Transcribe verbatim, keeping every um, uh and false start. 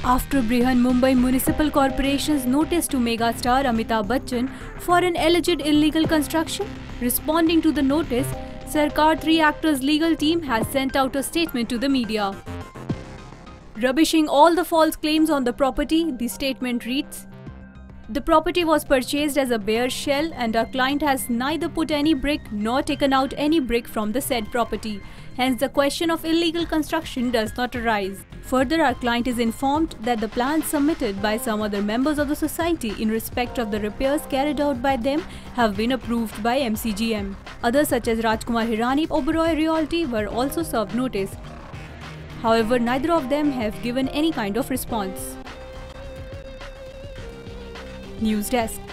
After Brihan Mumbai Municipal Corporation's notice to megastar Amitabh Bachchan for an alleged illegal construction, responding to the notice, Sarkar three actors legal team has sent out a statement to the media. Rubbishing all the false claims on the property, the statement reads, "The property was purchased as a bare shell and our client has neither put any brick nor taken out any brick from the said property. Hence, the question of illegal construction does not arise. Further, our client is informed that the plans submitted by some other members of the society in respect of the repairs carried out by them have been approved by M C G M. Others such as Rajkumar Hirani, Oberoi Realty were also served notice. However, neither of them have given any kind of response." News Desk.